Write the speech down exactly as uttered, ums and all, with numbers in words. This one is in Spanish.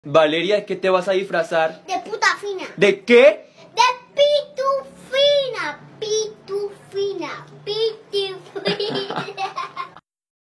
Valeria, ¿de qué te vas a disfrazar? De puta fina. ¿De qué?